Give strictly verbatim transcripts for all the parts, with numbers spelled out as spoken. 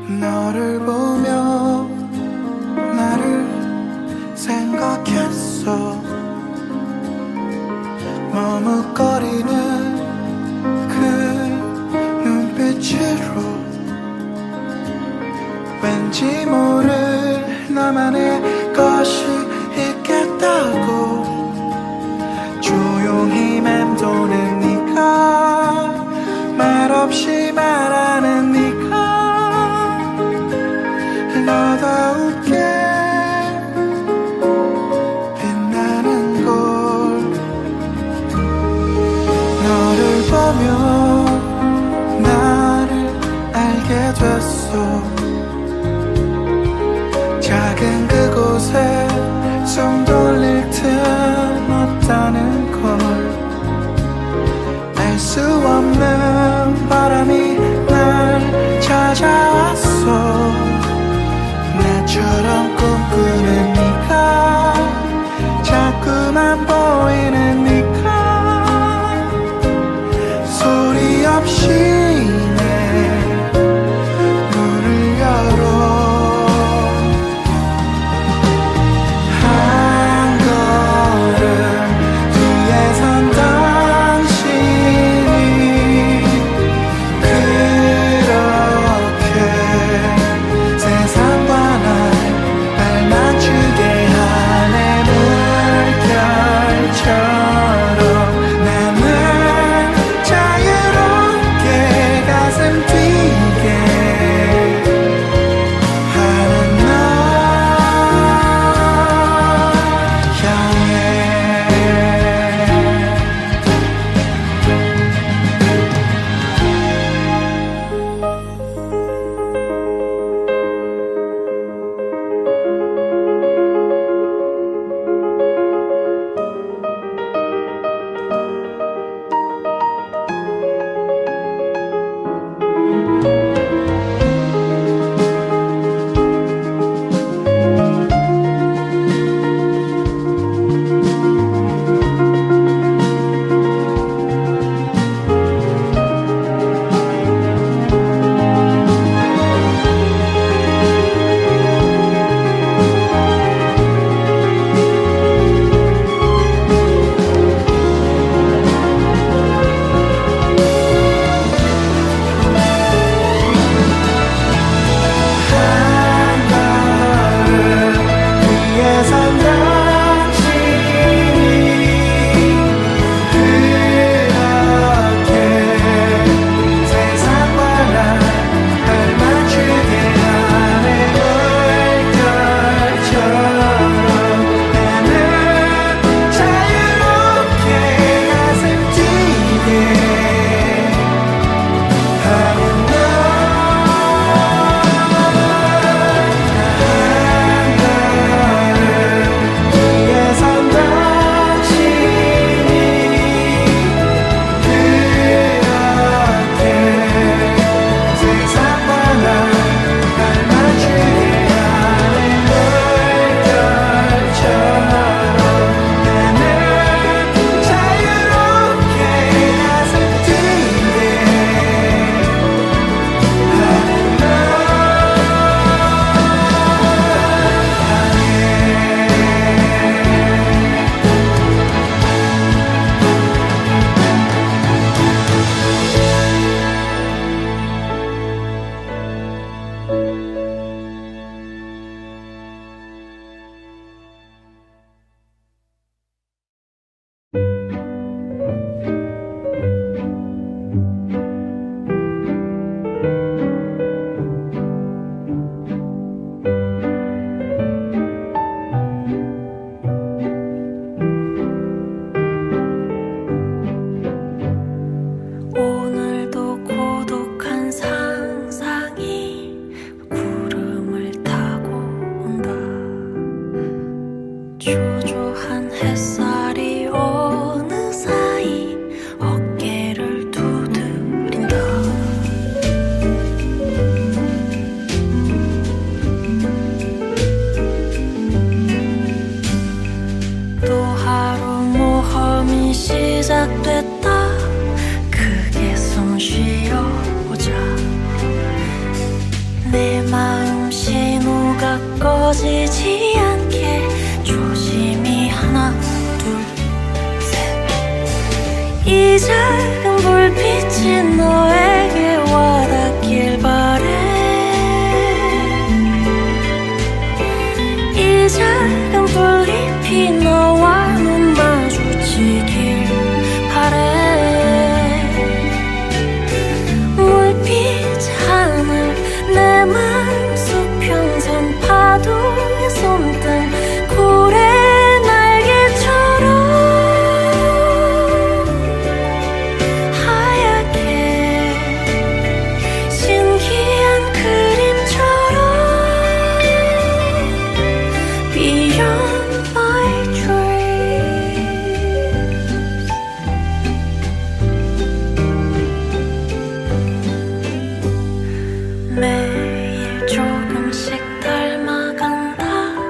너를 보며 나를 생각했어. 머뭇거리는 그 눈빛으로 왠지 모를 나만의 것이 있겠다고 조용히 맴도는 네가 말없이 말하는 네가 너다우게 빛나는 걸 너를 보며 나를 알게 됐어. 작은 그곳에 숨 돌릴 틈 없다는 걸 알 수 없는 바람이 날 찾아왔어. 나처럼 꿈꾸는 네가 자꾸만 보이는 네가 소리 없이 내 문을 열어 내 마음 신호가 꺼지지 않게 조심히 하나 둘 셋. 이 작은 불빛이 너에게 와닿길 바래. 이 작은 불잎이 너와 눈 마주치길 바래. 물빛 하늘 내 맘 수평선 파도에 손등 고래 날개처럼 하얗게 신기한 그림처럼 Beyond my dreams. 매일 조금씩 닮아간다.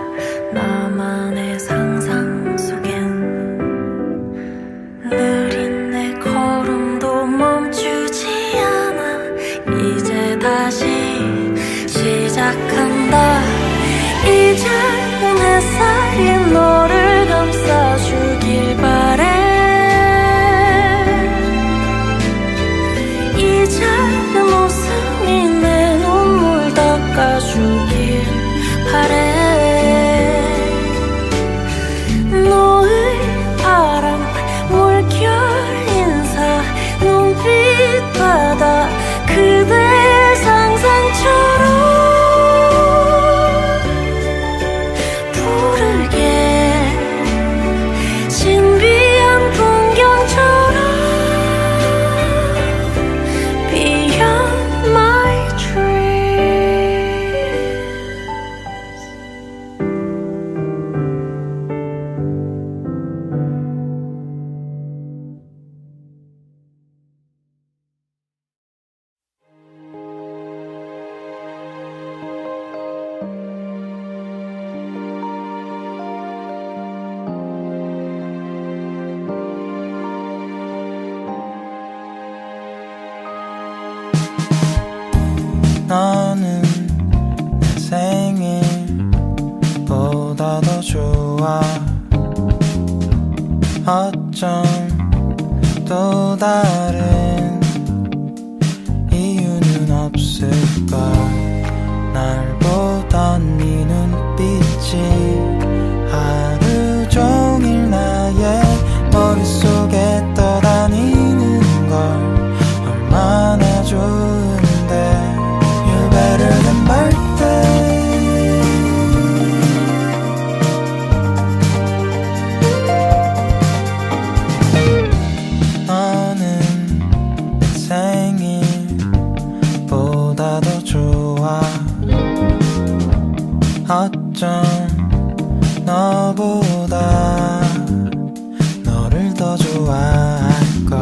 나만의 상상 속엔 느린 내 걸음도 멈추지 않아. 이제 다시 시작한다. 이 작은 햇살이 너를 감싸주길 바래. 이 작은 웃음이 내 눈물 닦아주길 바래. 너의 바람 물결 인사 눈빛 바다 그대 상상처럼 푸르게 신비한 풍경처럼 Beyond my dreams. 너는 내 생일보다 더 좋아. 어쩜 또 다른 이유는 없을까. 날 보던 네 눈빛이 하루 종일 나의 머릿속에 떠다니는 걸 얼마나 좋은데. You're better than birthday. 너는 내 생일보다 더 좋아. 어쩜 너보다 너를 더 좋아할걸.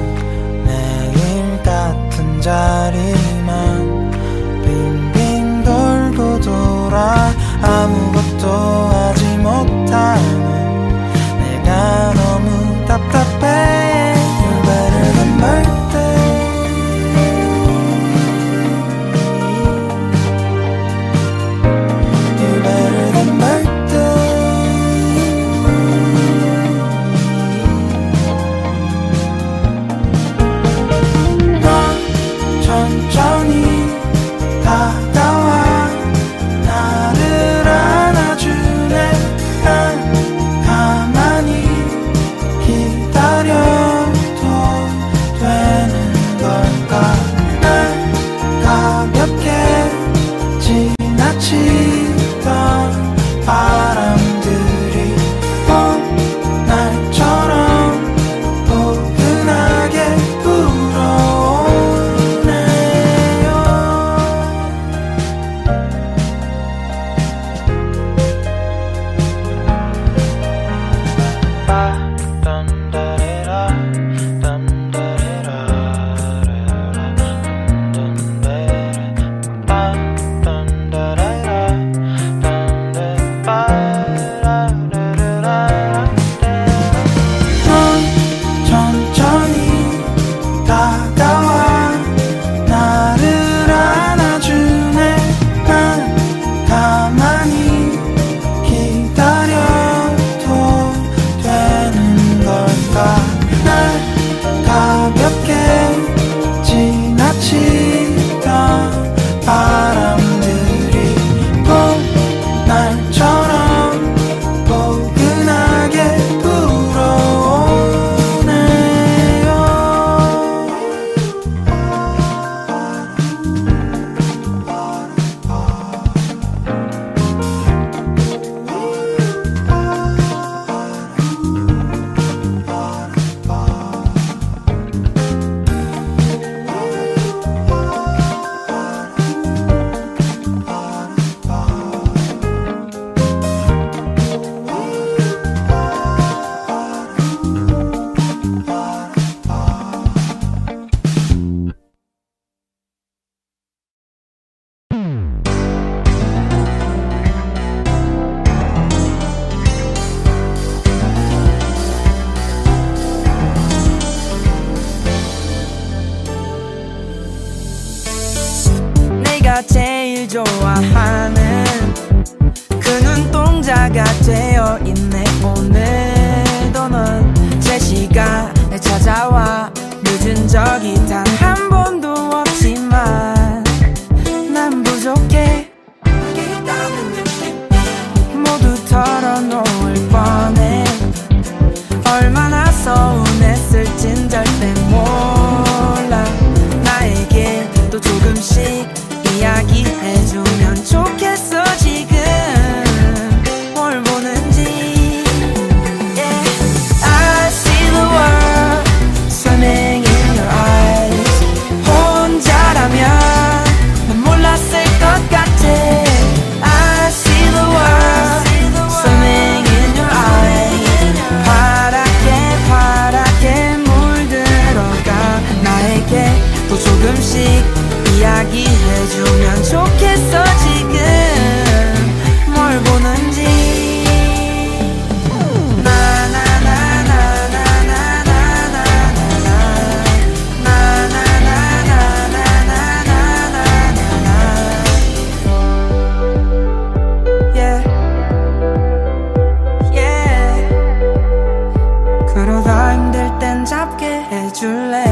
매일 같은 자리만 빙빙 돌고 돌아 아무것도 하지 못하는 내가 너무 답답해. You're better than birthday. You're better than birthday. 넌 천천히 내가 제일 좋아하는 그 눈동자가 되어있네. 오늘도 넌 제 시간에 찾아와. 늦은 적이 단 한 번도 없지만 난 부족해. 모두 털어놓을 뻔해. 얼마나 서운했을진 절대 몰라. 나에게 또 조금씩 이야기해주면 좋겠어. 지금 뭘 보는지. Yeah. I see the world swimming in your eyes. 혼자라면 난 몰랐을 것 같아. I see the world swimming in your eyes. 파랗게 파랗게 물들어가. 나에게 또 조금씩 이야기해주면 좋겠어. 지금 뭘 보는지. 그러다 힘들 땐 잡게 해줄래.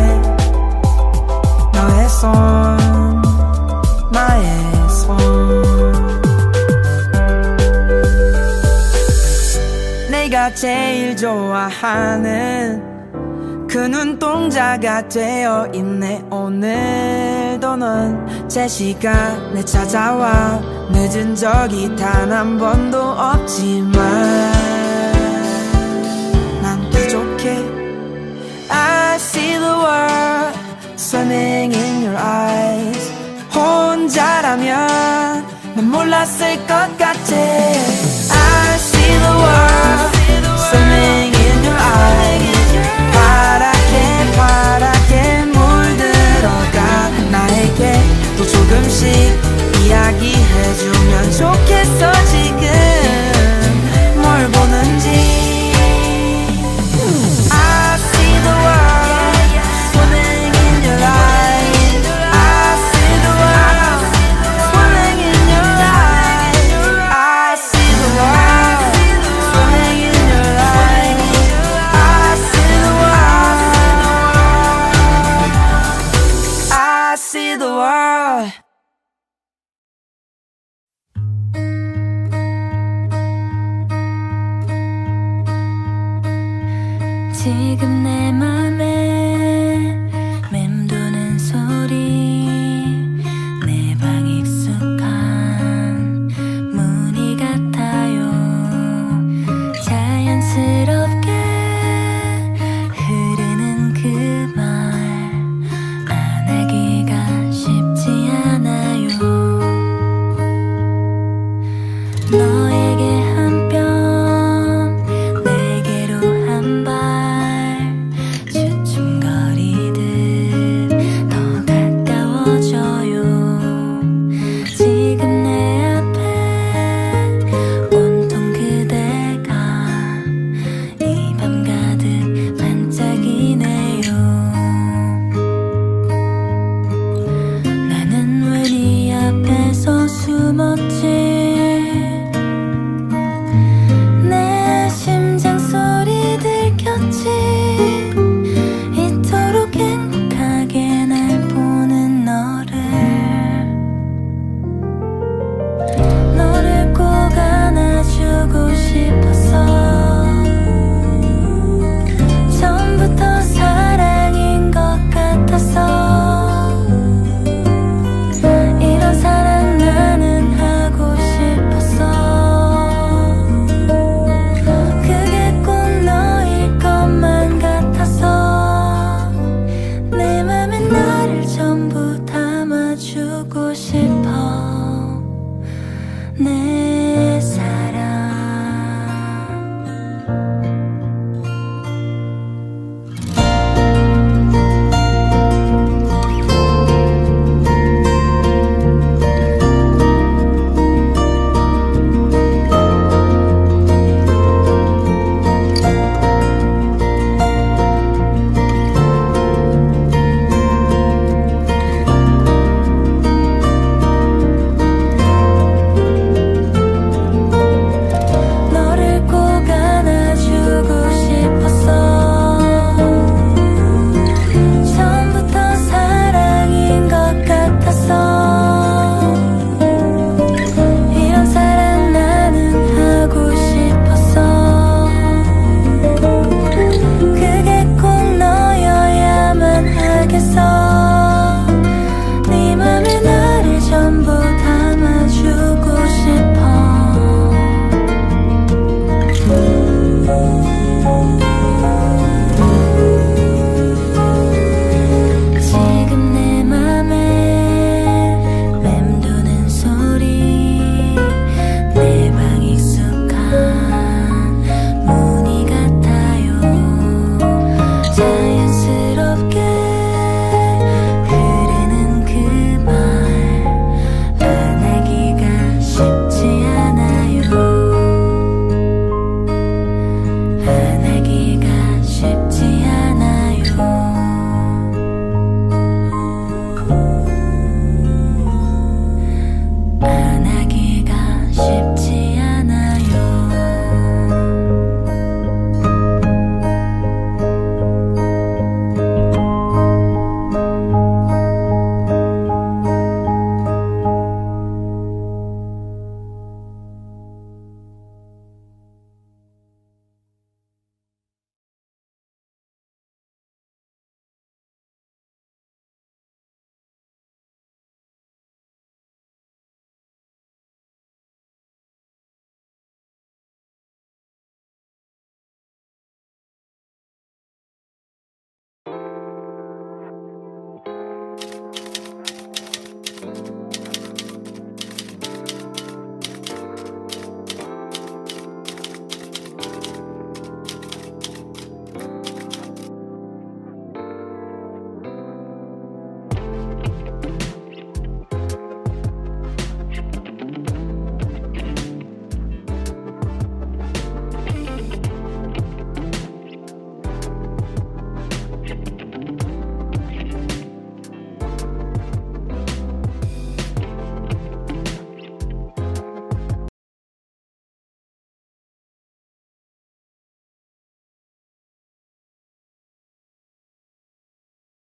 너의 손 나의 손. 내가 제일 좋아하는 그 눈동자가 되어있네. 오늘도 넌 제 시간에 찾아와. 늦은 적이 단 한 번도 없지만 난 부족해. I see the world swimming in your eyes. 혼자라면 난 몰랐을 것 같아. I see the world swimming in your eyes. 파랗게 파랗게 물들어가. 나에게 또 조금씩 이야기해주면 좋겠어. 지금 뭘 보는지. 지금 내 맘